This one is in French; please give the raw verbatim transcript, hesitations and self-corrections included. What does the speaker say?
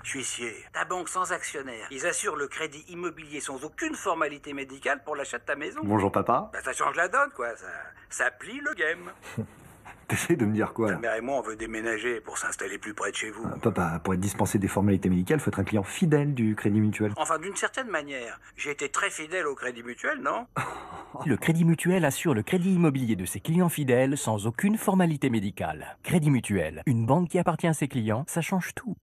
huissier, ta banque sans actionnaire. Ils assurent le crédit immobilier sans aucune formalité médicale pour l'achat de ta maison. Bonjour papa. Bah, ça change la donne, quoi. Ça, ça plie le game. T'essayes de me dire quoi Ta là? mère et moi, on veut déménager pour s'installer plus près de chez vous. Ah, Papa, pour être dispensé des formalités médicales, faut être un client fidèle du Crédit Mutuel. Enfin, d'une certaine manière, j'ai été très fidèle au Crédit Mutuel, non? Le Crédit Mutuel assure le crédit immobilier de ses clients fidèles sans aucune formalité médicale. Crédit Mutuel, une banque qui appartient à ses clients, ça change tout.